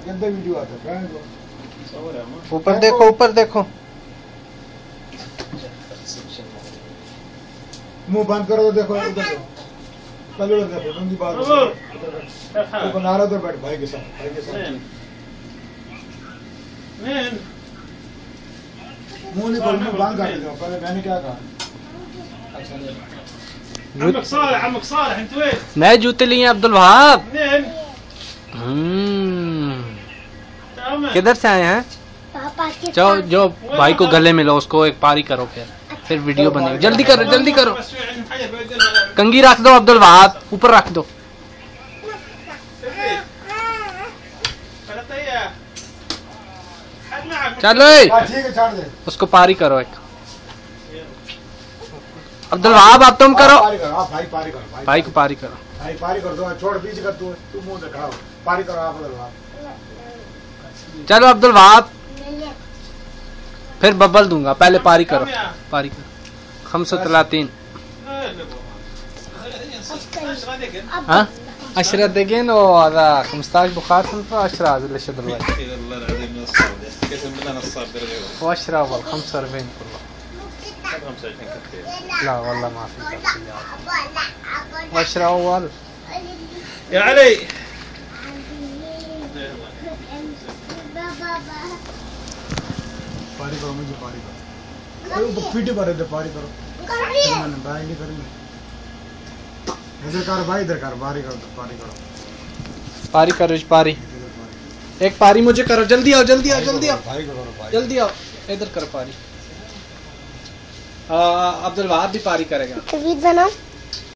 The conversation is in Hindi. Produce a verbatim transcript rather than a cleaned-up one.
गंदे वीडियो आता है ऊपर देखो ऊपर देखो मुंह बंद करो तो देखो उधर कल उधर देखो नंदी बात तो बना रहा उधर बैठ भाई के साथ भाई के साथ मुंह नहीं खोल मुंह बंद कर दो पहले मैंने क्या कहा عمك صالح عمك صالح انت وين؟ नए जूते लिए अब्दुल वहाब किधर से आए हैं? पापा के जो जो भाई को गले मिलो उसको एक पारी करो फिर फिर वीडियो बनेगी जल्दी करो जल्दी करो कंगी रख दो अब्दुल वहाब ऊपर रख दो चलो ठीक है छोड़ दे उसको पारी करो एक अब्दुल वहाब आप तुम करो पारी करो आप भाई पारी करो भाई भाई को पारी करो भाई पारी कर दो छोड़ बीच कर तू तू मुंह से खड़ा हो पारी करो आप अब्दुल वहाब चलो अब्दुल वहाब फिर बबल दूंगा पहले पारी करो पारी करो खमसो तलातीन हाँ अशरा देगेन وهذا خمسطعش بخار خمسة عشرة هذا اللي شد الوجه والله العظيم من الصعب قسم بالله نصاب درجه وعشرة أول خمسة وأربعين كله خمسة وعشرين كثير لا والله ما في تفصيل وعشرة أول يا علي पारी करो मुझे पारी करो अरे वो पीटे पर इधर पारी करो मैंने भाई नहीं करेंगे इधर कर भाई इधर कर पारी करो पारी करो पारी करो इस पारी एक पारी मुझे करो जल्दी आओ जल्दी आओ जल्दी आओ भाई करो भाई जल्दी आओ इधर करो पारी अब्दुल वहाब भी पारी करेगा तवीद बनाओ